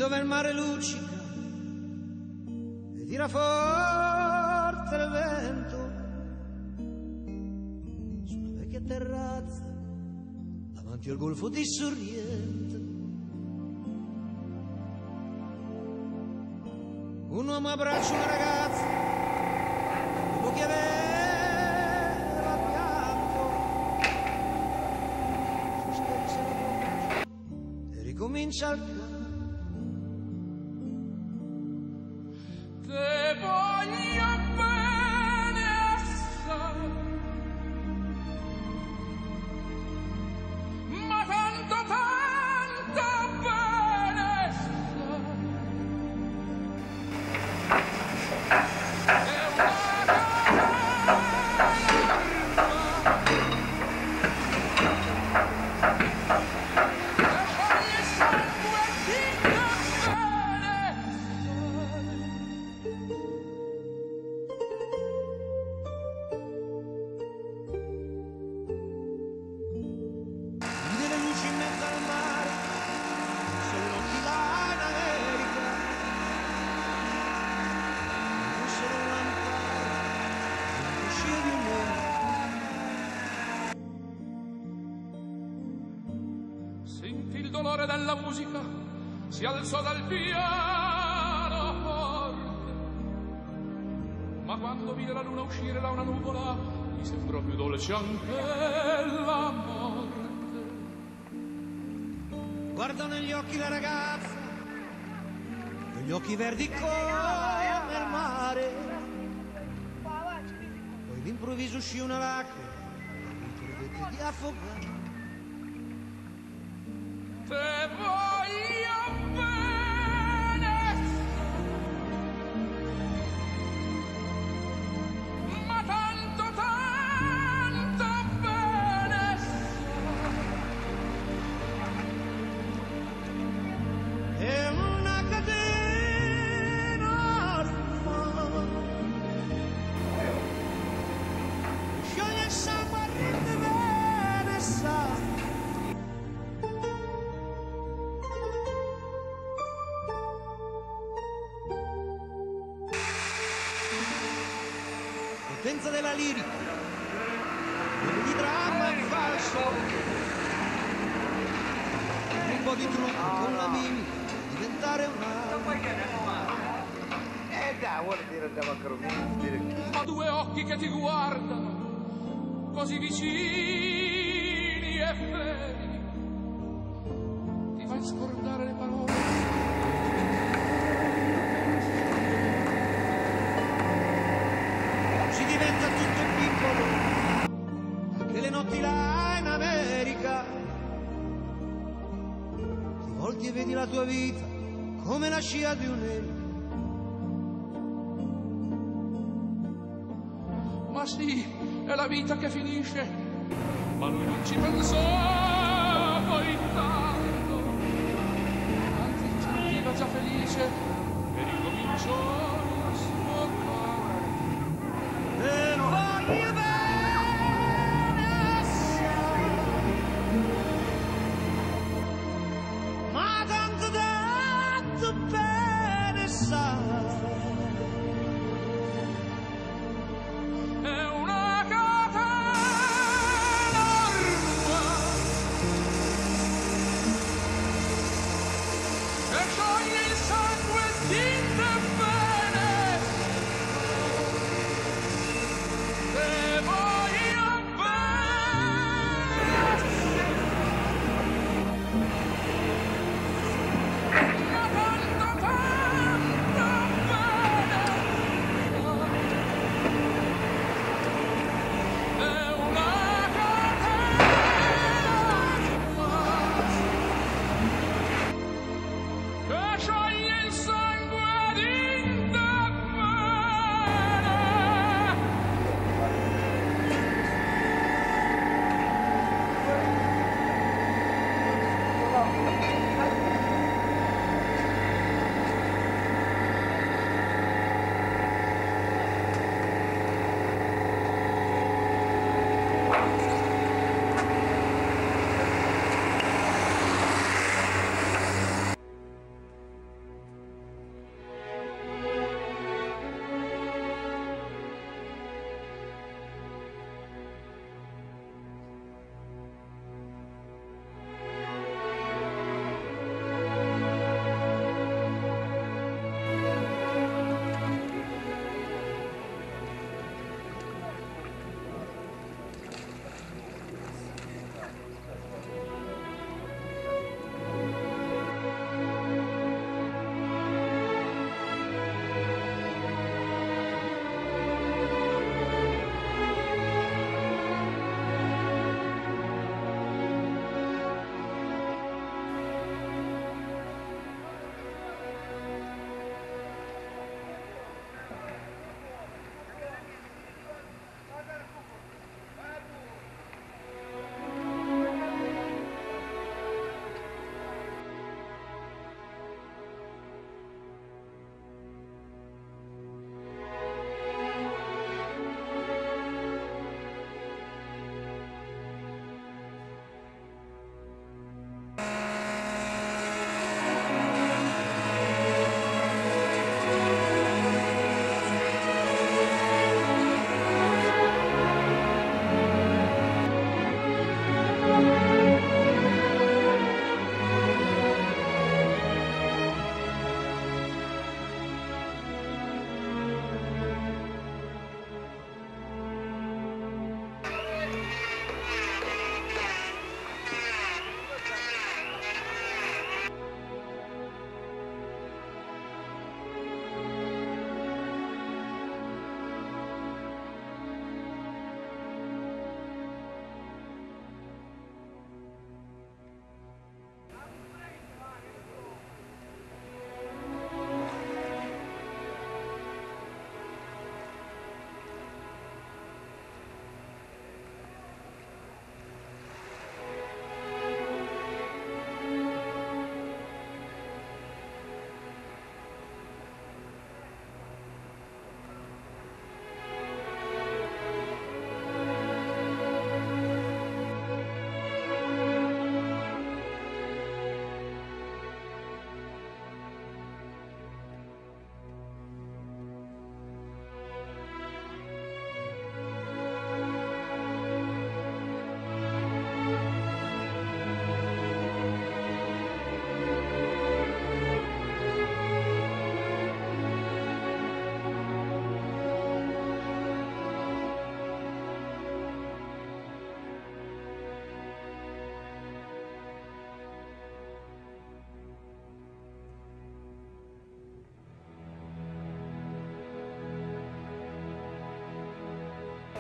dove il mare luccica e tira forte il vento, sulla vecchia terrazza davanti al golfo di Sorrento, un uomo abbraccia una ragazza dopo che aveva pianto, si scherza la voce e ricomincia il canto. Te voglio bene assai, ma tanto bene assai. È una sentì il dolore della musica, si alzò dal piano forte, ma quando vide la luna uscire da una nuvola, gli sembrò più dolce anche la morte. Guardò negli occhi la ragazza, quegli occhi verdi come il mare, poi d'improvviso uscì una lacrima, e credette di affogare. Te voglio bene, ma tanto bene. È una catena ormai, scioglie il sangue e rende bene, sa. Potenza della lirica, di dramma è falso, un po' di trucco con la mimica, diventare un altro. Dai, vuole dire andiamo a Cromini, Ma due occhi che ti guardano, così vicini e feri, ti fai scordare le parole. Si diventa tutto piccolo, anche le notti là in America. Ti volti e vedi la tua vita come la scia di un'elica. Ma sì, è la vita che finisce, ma lui non ci pensò poi tanto, anzi si sentiva già felice e ricominciò il suo canto. E voglio bene assai, ma tanto bene sai. È una catena ormai che scioglie il sangue e tinte bene.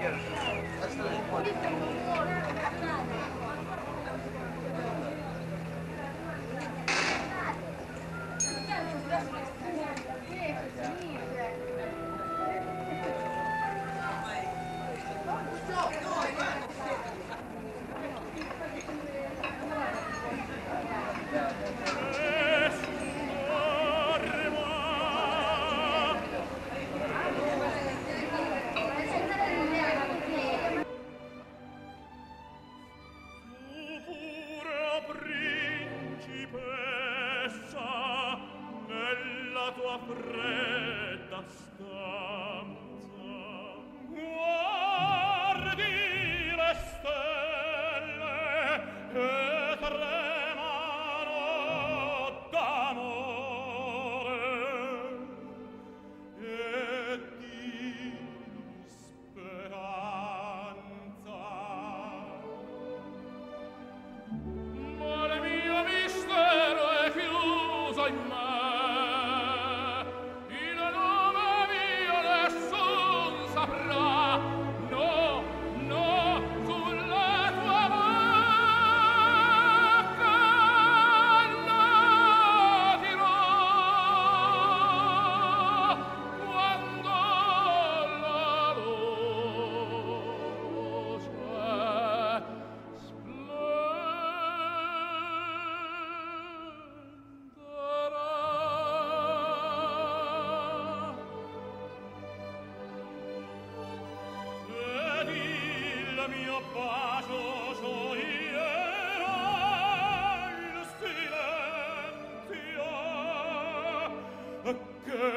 che